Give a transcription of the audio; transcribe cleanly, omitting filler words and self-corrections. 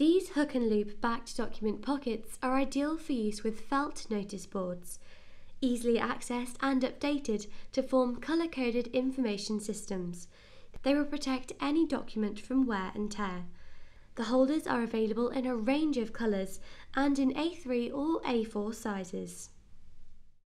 These hook and loop backed document pockets are ideal for use with felt notice boards, easily accessed and updated to form colour-coded information systems. They will protect any document from wear and tear. The holders are available in a range of colours and in A3 or A4 sizes.